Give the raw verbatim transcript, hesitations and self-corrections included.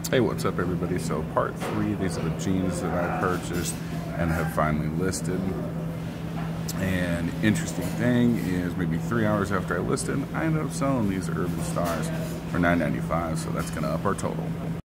Hey, what's up everybody? So part three, these are the jeans that I purchased and have finally listed. And interesting thing is maybe three hours after I listed, I ended up selling these Urban Stars for nine ninety-five, so that's gonna up our total.